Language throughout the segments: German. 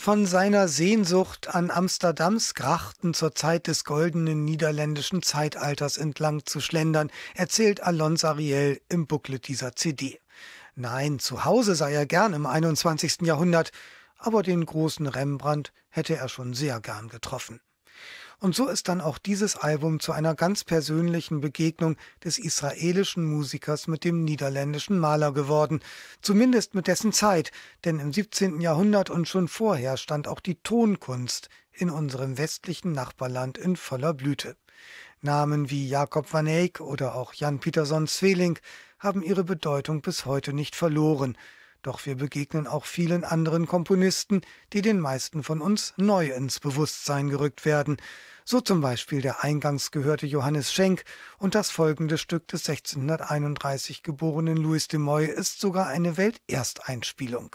Von seiner Sehnsucht an Amsterdams Grachten zur Zeit des goldenen niederländischen Zeitalters entlang zu schlendern, erzählt Alonso Ariel im Booklet dieser CD. Nein, zu Hause sei er gern im 21. Jahrhundert, aber den großen Rembrandt hätte er schon sehr gern getroffen. Und so ist dann auch dieses Album zu einer ganz persönlichen Begegnung des israelischen Musikers mit dem niederländischen Maler geworden, zumindest mit dessen Zeit, denn im 17. Jahrhundert und schon vorher stand auch die Tonkunst in unserem westlichen Nachbarland in voller Blüte. Namen wie Jacob van Eyck oder auch Jan Pieterszoon Sweelinck haben ihre Bedeutung bis heute nicht verloren. Doch wir begegnen auch vielen anderen Komponisten, die den meisten von uns neu ins Bewusstsein gerückt werden. So zum Beispiel der eingangs gehörte Johannes Schenk, und das folgende Stück des 1631 geborenen Louis de Moy ist sogar eine Weltersteinspielung.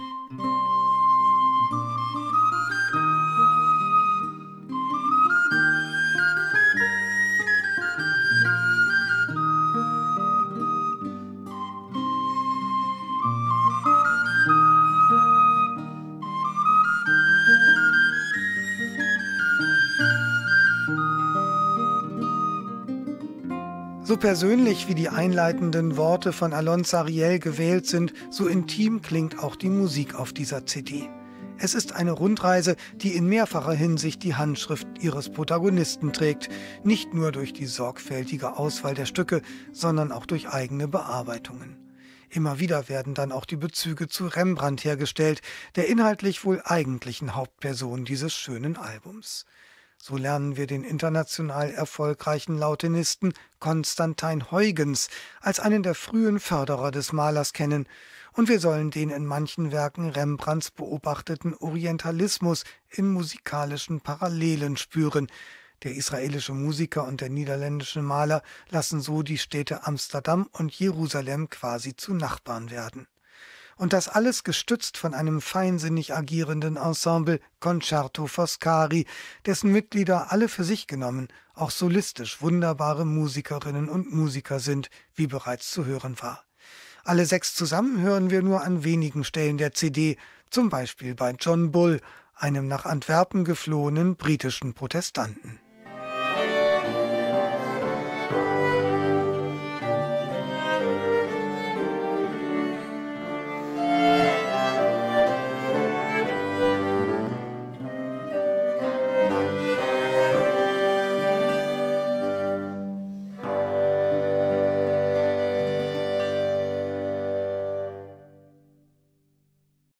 So persönlich wie die einleitenden Worte von Alonso Ariel gewählt sind, so intim klingt auch die Musik auf dieser CD. Es ist eine Rundreise, die in mehrfacher Hinsicht die Handschrift ihres Protagonisten trägt, nicht nur durch die sorgfältige Auswahl der Stücke, sondern auch durch eigene Bearbeitungen. Immer wieder werden dann auch die Bezüge zu Rembrandt hergestellt, der inhaltlich wohl eigentlichen Hauptperson dieses schönen Albums. So lernen wir den international erfolgreichen Lautenisten Constantijn Huygens als einen der frühen Förderer des Malers kennen, und wir sollen den in manchen Werken Rembrandts beobachteten Orientalismus in musikalischen Parallelen spüren. Der israelische Musiker und der niederländische Maler lassen so die Städte Amsterdam und Jerusalem quasi zu Nachbarn werden. Und das alles gestützt von einem feinsinnig agierenden Ensemble Concerto Foscari, dessen Mitglieder alle für sich genommen auch solistisch wunderbare Musikerinnen und Musiker sind, wie bereits zu hören war. Alle 6 zusammen hören wir nur an wenigen Stellen der CD, zum Beispiel bei John Bull, einem nach Antwerpen geflohenen britischen Protestanten.